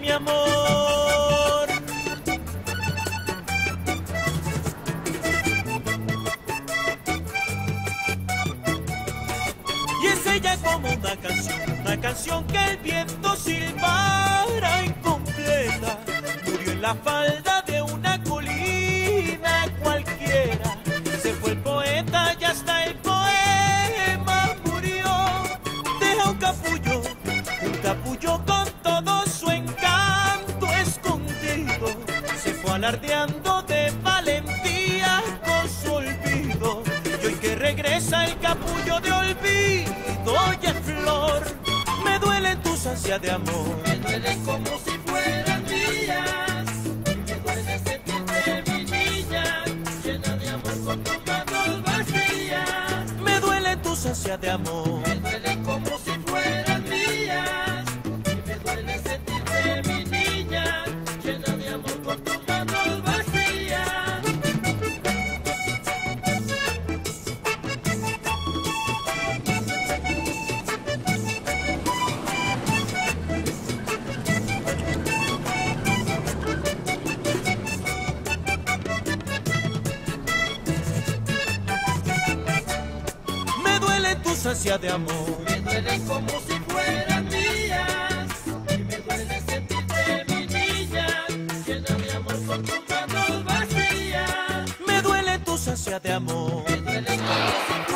mi amor. Y es ella como una canción que el viento silbara incompleta. Murió en la falda de una colina cualquiera. Se fue el poeta y hasta el poema murió. Deja un capullo con todo su encanto escondido. Se fue alardeando de valentía con su olvido. Y hoy que regresa el capullo de olvido y en flor, me duelen tus ansias de amor. Me duelen como si fueran mías. Me duele sentirte mi niña, llena de amor con tus manos vacías. Me duelen tus ansias de amor. Me duelen como si fueran mías. Me duele sentirte mi niña, llena de amor con tus manos vacías. Me duelen tus ansias de amor. Me duelen como si fueran mías. Y me duele sentirte mi niña, llena de amor con tus manos vacías. Me duelen tus ansias de amor. Me duelen como si